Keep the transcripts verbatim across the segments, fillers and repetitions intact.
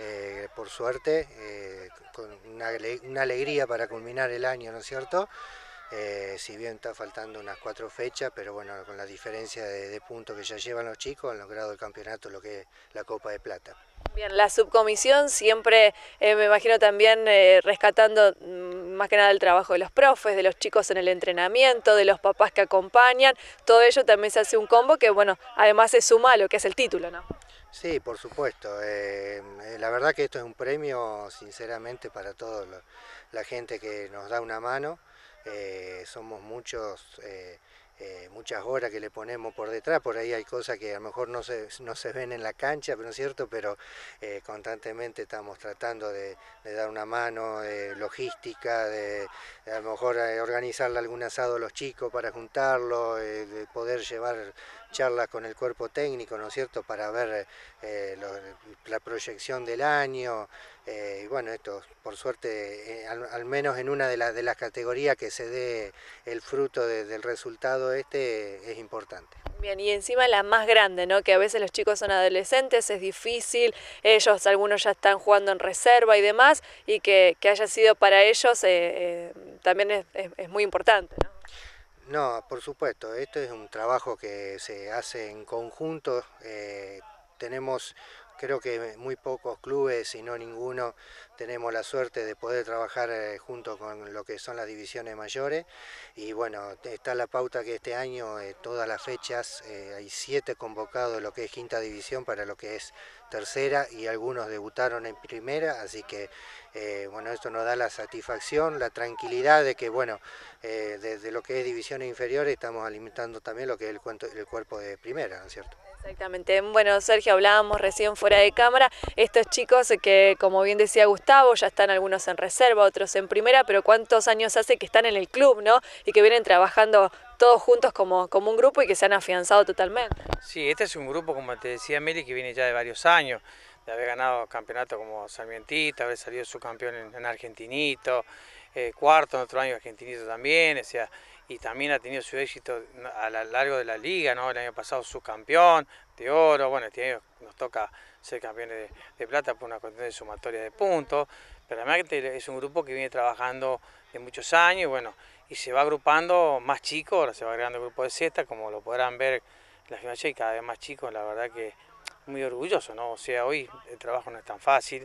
eh, por suerte, eh, con una, una alegría para culminar el año, ¿no es cierto? Eh, si bien está faltando unas cuatro fechas, pero bueno, con la diferencia de, de puntos que ya llevan los chicos, han logrado el campeonato, lo que es la Copa de Plata. Bien, la subcomisión siempre, eh, me imagino también eh, rescatando mm, más que nada el trabajo de los profes, de los chicos en el entrenamiento, de los papás que acompañan, todo ello también se hace un combo que, bueno, además se suma a lo que es el título, ¿no? Sí, por supuesto. Eh, la verdad que esto es un premio, sinceramente, para toda la gente que nos da una mano. Eh, somos muchos, eh, eh, muchas horas que le ponemos por detrás, por ahí hay cosas que a lo mejor no se, no se ven en la cancha, pero no es cierto, pero eh, constantemente estamos tratando de, de dar una mano, eh, logística, de, de a lo mejor eh, organizarle algún asado a los chicos para juntarlo, eh, de poder llevar charlas con el cuerpo técnico, ¿no es cierto?, para ver eh, lo, la proyección del año. Eh, y bueno, esto por suerte, eh, al, al menos en una de, la, de las categorías que se dé el fruto de, del resultado este, es importante. Bien, y encima la más grande, ¿no? Que a veces los chicos son adolescentes, es difícil, ellos, algunos ya están jugando en reserva y demás, y que, que haya sido para ellos eh, eh, también es, es, es muy importante, ¿no? No, por supuesto, esto es un trabajo que se hace en conjunto. Eh, tenemos, creo que muy pocos clubes, si no ninguno, tenemos la suerte de poder trabajar eh, junto con lo que son las divisiones mayores. Y bueno, está la pauta que este año, eh, todas las fechas, eh, hay siete convocados de lo que es quinta división para lo que es tercera, y algunos debutaron en primera, así que eh, bueno, esto nos da la satisfacción, la tranquilidad de que bueno, eh, desde lo que es divisiones inferiores estamos alimentando también lo que es el, cuento, el cuerpo de primera, ¿no es cierto? Exactamente. Bueno, Sergio, hablábamos recién fuera de cámara, estos chicos que, como bien decía Gustavo, ya están algunos en reserva, otros en primera, pero ¿cuántos años hace que están en el club, ¿no? Y que vienen trabajando todos juntos como, como un grupo y que se han afianzado totalmente. Sí, este es un grupo, como te decía Meli, que viene ya de varios años, de haber ganado campeonato como Sarmientito, haber salido subcampeón en, en Argentinito, eh, cuarto en otro año Argentinito también, o sea, y también ha tenido su éxito a lo largo de la liga, ¿no? El año pasado subcampeón de oro, bueno, este año nos toca ser campeones de, de plata por una cuestión de sumatoria de puntos, pero además es un grupo que viene trabajando de muchos años, y bueno, y se va agrupando más chicos, ahora se va agregando el grupo de Z, como lo podrán ver la gimnasia, y cada vez más chicos, la verdad que muy orgulloso, ¿no? O sea, hoy el trabajo no es tan fácil,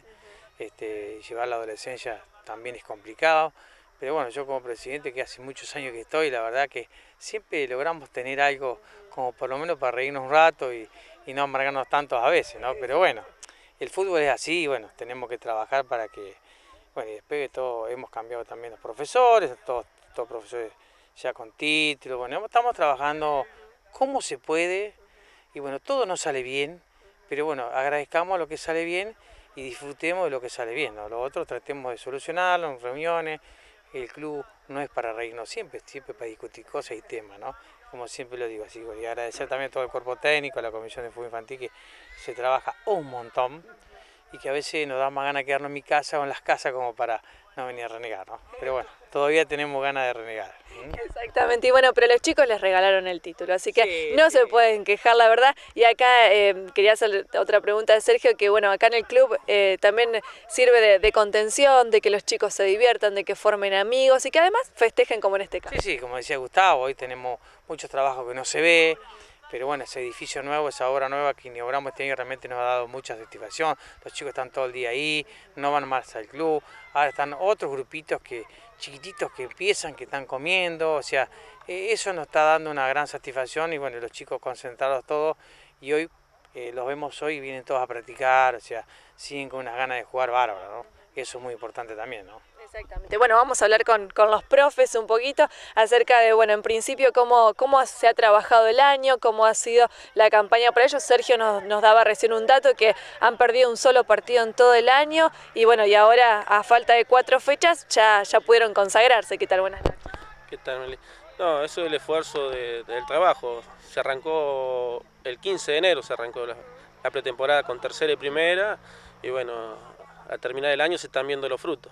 este, llevar la adolescencia también es complicado, pero bueno, yo como presidente, que hace muchos años que estoy, la verdad que siempre logramos tener algo como por lo menos para reírnos un rato y, y no amargarnos tanto a veces, ¿no? Pero bueno, el fútbol es así, y bueno, tenemos que trabajar para que, bueno, y después de todo hemos cambiado también los profesores, todos, todos profesores ya con título, bueno, estamos trabajando como se puede, y bueno, todo no sale bien, pero bueno, agradezcamos lo que sale bien y disfrutemos de lo que sale bien, ¿no? Lo otro tratemos de solucionarlo en reuniones. El club no es para reírnos siempre, siempre para discutir cosas y temas, ¿no? Como siempre lo digo, así, y agradecer también a todo el cuerpo técnico, a la Comisión de Fútbol Infantil, que se trabaja un montón y que a veces nos da más ganas de quedarnos en mi casa o en las casas como para no venir a renegar, ¿no? Pero bueno, todavía tenemos ganas de renegar. ¿Mm? Exactamente, y bueno, pero los chicos les regalaron el título, así que Sí, no sí. se pueden quejar, la verdad. Y acá eh, quería hacer otra pregunta de Sergio, que bueno, acá en el club eh, también sirve de, de contención, de que los chicos se diviertan, de que formen amigos y que además festejen como en este caso. Sí, sí, como decía Gustavo, hoy tenemos muchos trabajos que no se ve, pero bueno, ese edificio nuevo, esa obra nueva que inauguramos este año realmente nos ha dado mucha satisfacción. Los chicos están todo el día ahí, no van más al club, ahora están otros grupitos que chiquititos que empiezan, que están comiendo, o sea, eh, eso nos está dando una gran satisfacción, y bueno, los chicos concentrados todos, y hoy eh, los vemos hoy, vienen todos a practicar, o sea, siguen con unas ganas de jugar bárbaro, ¿no? Eso es muy importante también, ¿no? Exactamente. Bueno, vamos a hablar con, con los profes un poquito acerca de, bueno, en principio, cómo, cómo se ha trabajado el año, cómo ha sido la campaña para ellos. Sergio nos, nos daba recién un dato que han perdido un solo partido en todo el año y bueno, y ahora a falta de cuatro fechas ya, ya pudieron consagrarse. ¿Qué tal? Buenas noches. ¿Qué tal, Meli? No, eso es el esfuerzo de, del trabajo. Se arrancó el quince de enero, se arrancó la, la pretemporada con tercera y primera, y bueno, al terminar el año se están viendo los frutos.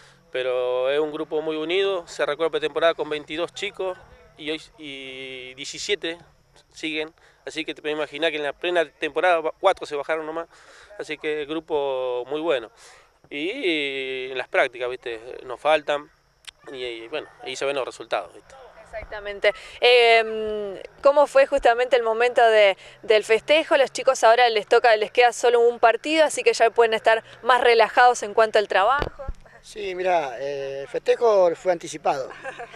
Pero es un grupo muy unido, se arrancó la pretemporada con veintidós chicos y, hoy, y diecisiete siguen así que te puedes imaginar que en la plena temporada cuatro se bajaron nomás, así que el grupo muy bueno. Y en las prácticas, ¿viste? Nos faltan y, y bueno, ahí se ven los resultados, ¿viste? Exactamente. Eh, ¿Cómo fue justamente el momento de, del festejo? Los chicos ahora les toca, les queda solo un partido, así que ya pueden estar más relajados en cuanto al trabajo. Sí, mira, eh, el festejo fue anticipado.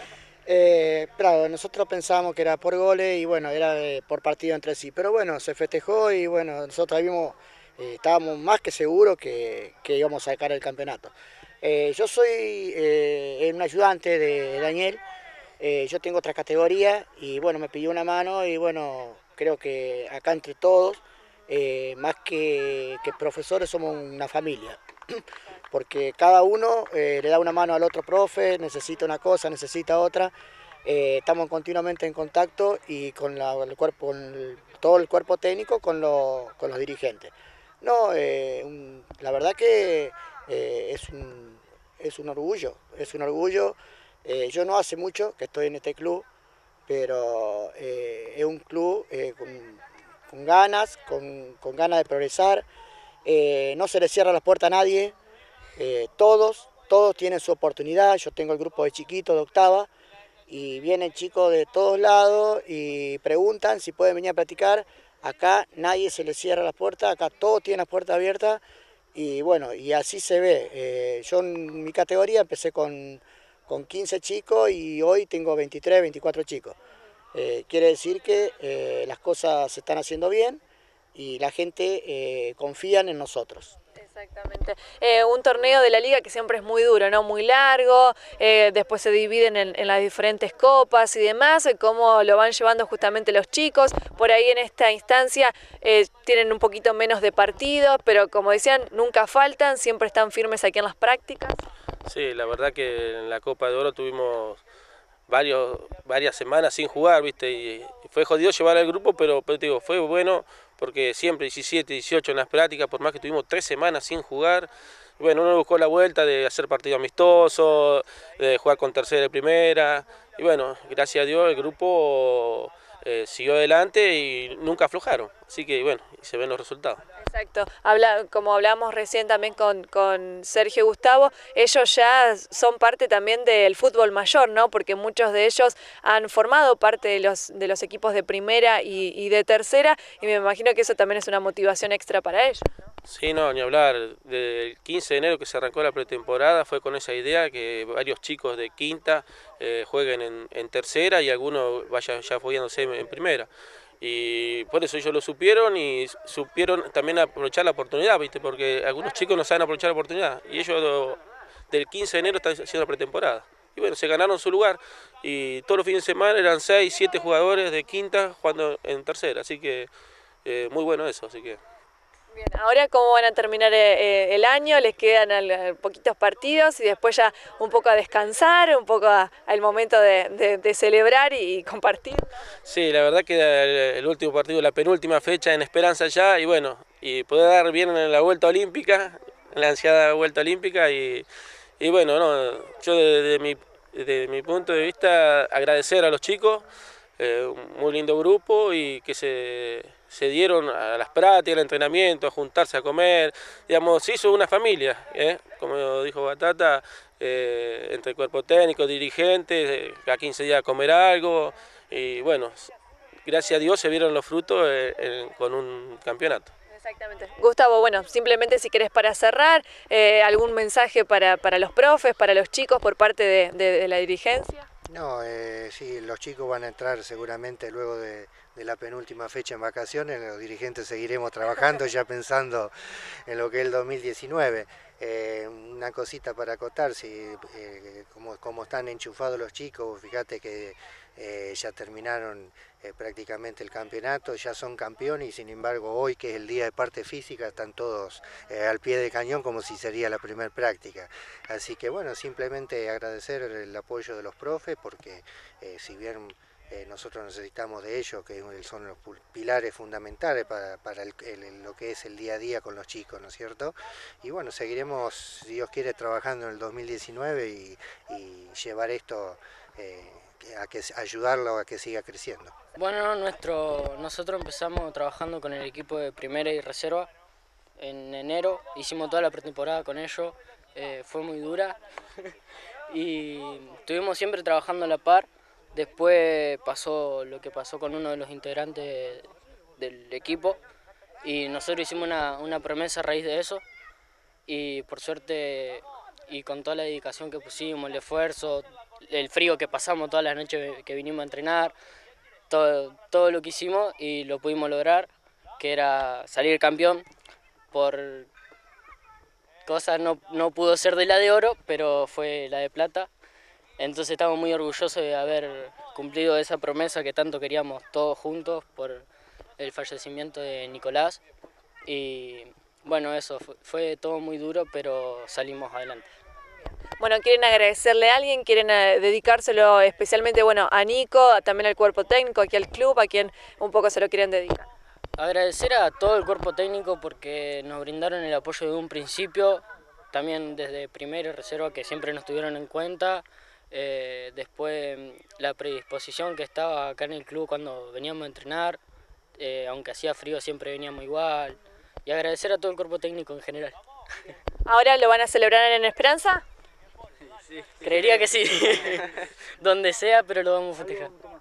Eh, claro, nosotros pensábamos que era por goles y bueno, era eh, por partido entre sí, pero bueno, se festejó y bueno, nosotros ahí vimos, eh, estábamos más que seguros que, que íbamos a sacar el campeonato. Eh, yo soy eh, un ayudante de Daniel, eh, yo tengo otra categoría y bueno, me pidió una mano y bueno, creo que acá entre todos, eh, más que, que profesores somos una familia. Porque cada uno eh, le da una mano al otro profe, necesita una cosa, necesita otra. Eh, estamos continuamente en contacto y con, la, el cuerpo, con el, todo el cuerpo técnico, con, lo, con los dirigentes. No, eh, un, la verdad que eh, es, un, es un orgullo, es un orgullo. Eh, yo no hace mucho que estoy en este club, pero eh, es un club eh, con, con ganas, con, con ganas de progresar. Eh, no se le cierra la puerta a nadie. Eh, todos, todos tienen su oportunidad. Yo tengo el grupo de chiquitos de octava y vienen chicos de todos lados y preguntan si pueden venir a practicar. Acá nadie se les cierra la puerta, acá todos tienen las puertas abiertas y bueno, y así se ve. Eh, yo en mi categoría empecé con, con quince chicos y hoy tengo veintitrés, veinticuatro chicos. Eh, quiere decir que eh, las cosas se están haciendo bien y la gente eh, confía en nosotros. Exactamente. Eh, un torneo de la liga que siempre es muy duro, ¿no? Muy largo, eh, después se dividen en, en las diferentes copas y demás, cómo lo van llevando justamente los chicos. Por ahí en esta instancia eh, tienen un poquito menos de partidos, pero como decían, nunca faltan, siempre están firmes aquí en las prácticas. Sí, la verdad que en la Copa de Oro tuvimos varios, varias semanas sin jugar, ¿viste? Y fue jodido llevar al grupo, pero, pero te digo, fue bueno porque siempre diecisiete, dieciocho en las prácticas, por más que tuvimos tres semanas sin jugar, bueno, uno buscó la vuelta de hacer partido amistoso, de jugar con tercera y primera, y bueno, gracias a Dios el grupo eh, siguió adelante y nunca aflojaron, así que bueno, se ven los resultados. Exacto, Habla, como hablábamos recién también con, con Sergio y Gustavo, ellos ya son parte también del fútbol mayor, ¿no? Porque muchos de ellos han formado parte de los, de los equipos de primera y, y de tercera, y me imagino que eso también es una motivación extra para ellos, ¿no? Sí, no, ni hablar. Del quince de enero que se arrancó la pretemporada fue con esa idea que varios chicos de quinta eh, jueguen en, en tercera y algunos vayan ya apoyándose en, en primera. Y por eso ellos lo supieron y supieron también aprovechar la oportunidad, ¿viste? Porque algunos chicos no saben aprovechar la oportunidad y ellos lo, del quince de enero están haciendo la pretemporada. Y bueno, se ganaron su lugar y todos los fines de semana eran seis, siete jugadores de quinta jugando en tercera, así que eh, muy bueno eso, así que... Bien, ahora cómo van a terminar eh, el año, les quedan al, al poquitos partidos y después ya un poco a descansar, un poco a, al momento de, de, de celebrar y compartir, ¿no? Sí, la verdad que el, el último partido, la penúltima fecha en Esperanza ya y bueno, y poder dar bien en la vuelta olímpica, en la ansiada vuelta olímpica y, y bueno, no, yo desde de mi, de mi punto de vista agradecer a los chicos, eh, un muy lindo grupo y que se... se dieron a las prácticas, al entrenamiento, a juntarse a comer, digamos, se hizo una familia, ¿eh? Como dijo Batata, eh, entre cuerpo técnico, dirigentes, eh, a quince días a comer algo, y bueno, gracias a Dios se vieron los frutos eh, eh, con un campeonato. Exactamente. Gustavo, bueno, simplemente si querés para cerrar, eh, algún mensaje para, para los profes, para los chicos por parte de, de, de la dirigencia. No, eh, sí, los chicos van a entrar seguramente luego de, de la penúltima fecha en vacaciones, los dirigentes seguiremos trabajando ya pensando en lo que es el dos mil diecinueve. Eh, una cosita para acotar, si, eh, como, como están enchufados los chicos, fíjate que eh, ya terminaron eh, prácticamente el campeonato, ya son campeones y sin embargo hoy que es el día de parte física están todos eh, al pie de cañón como si sería la primera práctica. Así que bueno, simplemente agradecer el apoyo de los profes porque eh, si bien Eh, nosotros necesitamos de ellos, que son los pilares fundamentales para, para el, el, lo que es el día a día con los chicos, ¿no es cierto? Y bueno, seguiremos, si Dios quiere, trabajando en el dos mil diecinueve y, y llevar esto eh, a que, ayudarlo a que siga creciendo. Bueno, nuestro, nosotros empezamos trabajando con el equipo de primera y reserva en enero, hicimos toda la pretemporada con ellos, eh, fue muy dura y estuvimos siempre trabajando a la par. Después pasó lo que pasó con uno de los integrantes del equipo y nosotros hicimos una, una promesa a raíz de eso y por suerte y con toda la dedicación que pusimos, el esfuerzo, el frío que pasamos todas las noches que vinimos a entrenar, todo, todo lo que hicimos y lo pudimos lograr, que era salir campeón. Por cosas no, no pudo ser de la de oro, pero fue la de plata. Entonces estamos muy orgullosos de haber cumplido esa promesa que tanto queríamos todos juntos por el fallecimiento de Nicolás. Y bueno, eso, fue, fue todo muy duro, pero salimos adelante. Bueno, ¿quieren agradecerle a alguien? ¿Quieren eh, dedicárselo especialmente bueno, a Nico, también al cuerpo técnico, aquí al club, a quien un poco se lo quieren dedicar? Agradecer a todo el cuerpo técnico porque nos brindaron el apoyo de un principio, también desde primera y reserva que siempre nos tuvieron en cuenta. Eh, después la predisposición que estaba acá en el club cuando veníamos a entrenar, eh, aunque hacía frío siempre veníamos igual. Y agradecer a todo el cuerpo técnico en general. ¿Ahora lo van a celebrar en Esperanza? Sí, creería que sí, donde sea, pero lo vamos a festejar.